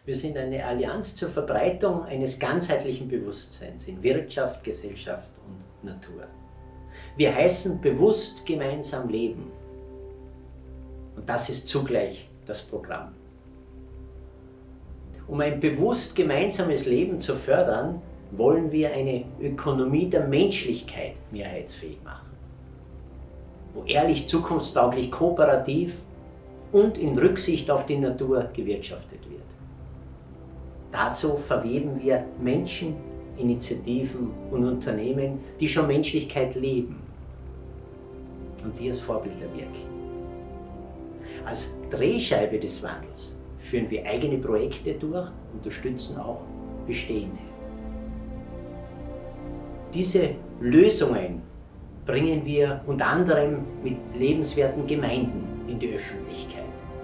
Wir sind eine Allianz zur Verbreitung eines ganzheitlichen Bewusstseins in Wirtschaft, Gesellschaft und Natur. Wir heißen bewusst gemeinsam leben. Und das ist zugleich das Programm. Um ein bewusst gemeinsames Leben zu fördern, wollen wir eine Ökonomie der Menschlichkeit mehrheitsfähig machen, wo ehrlich, zukunftstauglich, kooperativ und in Rücksicht auf die Natur gewirtschaftet wird. Dazu verweben wir Menschen, Initiativen und Unternehmen, die schon Menschlichkeit leben und die als Vorbilder wirken. Als Drehscheibe des Wandels führen wir eigene Projekte durch, unterstützen auch bestehende. Diese Lösungen bringen wir unter anderem mit lebenswerten Gemeinden in die Öffentlichkeit.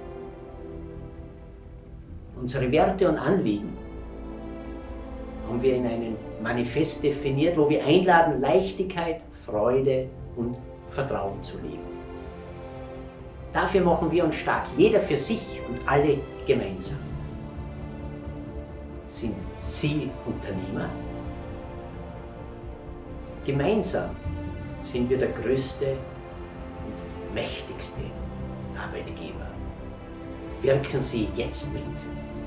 Unsere Werte und Anliegen haben wir in einem Manifest definiert, wo wir einladen, Leichtigkeit, Freude und Vertrauen zu leben. Dafür machen wir uns stark, jeder für sich und alle gemeinsam. Sind Sie Unternehmer? Gemeinsam sind wir der größte und mächtigste Arbeitgeber. Wirken Sie jetzt mit.